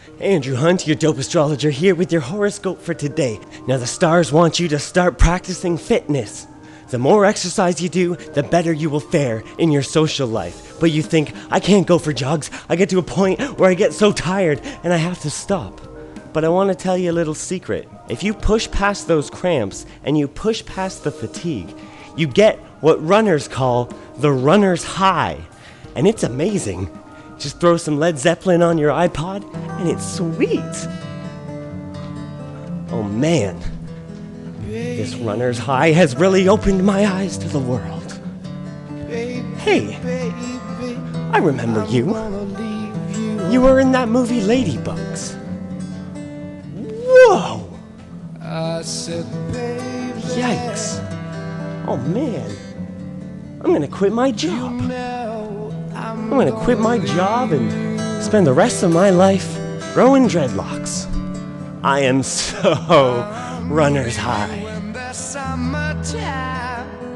Andrew Hunt, your dope astrologer, here with your horoscope for today. Now the stars want you to start practicing fitness. The more exercise you do, the better you will fare in your social life. But you think, I can't go for jogs. I get to a point where I get so tired and I have to stop. But I want to tell you a little secret. If you push past those cramps and you push past the fatigue, you get what runners call the runner's high. And it's amazing. Just throw some Led Zeppelin on your iPod and it's sweet. Oh man, this runner's high has really opened my eyes to the world. Hey, I remember you. You were in that movie Ladybugs. Whoa! Yikes. Oh man, I'm gonna quit my job. I'm gonna quit my job and spend the rest of my life growing dreadlocks. I am so runner's high.